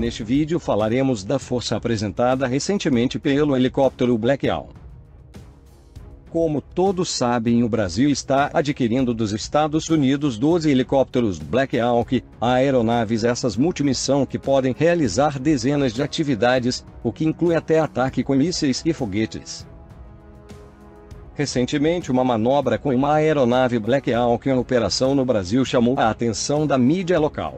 Neste vídeo falaremos da força apresentada recentemente pelo helicóptero Black Hawk. Como todos sabem, o Brasil está adquirindo dos Estados Unidos 12 helicópteros Black Hawk, aeronaves essas multimissão que podem realizar dezenas de atividades, o que inclui até ataque com mísseis e foguetes. Recentemente, uma manobra com uma aeronave Black Hawk em operação no Brasil chamou a atenção da mídia local.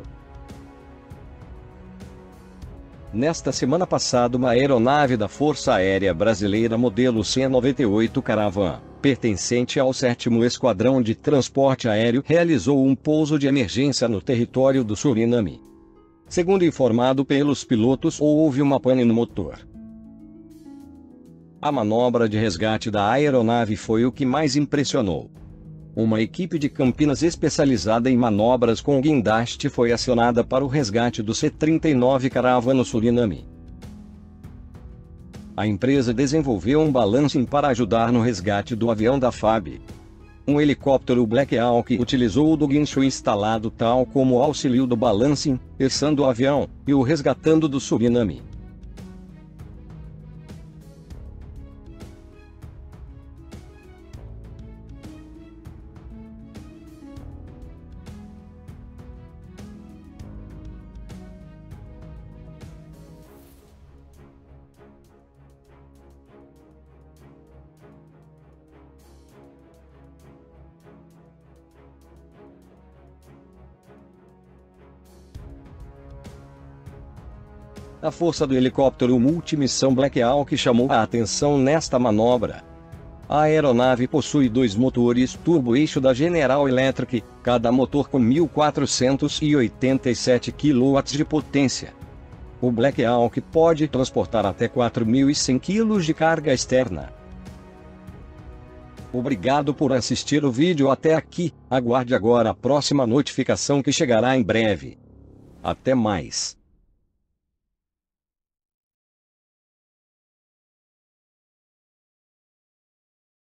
Nesta semana passada, uma aeronave da Força Aérea Brasileira modelo C-98 Caravan, pertencente ao 7º Esquadrão de Transporte Aéreo, realizou um pouso de emergência no território do Suriname. Segundo informado pelos pilotos, houve uma pane no motor. A manobra de resgate da aeronave foi o que mais impressionou. Uma equipe de Campinas especializada em manobras com guindaste foi acionada para o resgate do C-39 Caravan no Suriname. A empresa desenvolveu um balancing para ajudar no resgate do avião da FAB. Um helicóptero Black Hawk utilizou do guincho instalado tal como auxílio do balancing, içando o avião e o resgatando do Suriname. A força do helicóptero multimissão Black Hawk chamou a atenção nesta manobra. A aeronave possui 2 motores turbo-eixo da General Electric, cada motor com 1.487 kW de potência. O Black Hawk pode transportar até 4.100 kg de carga externa. Obrigado por assistir o vídeo até aqui, aguarde agora a próxima notificação que chegará em breve. Até mais.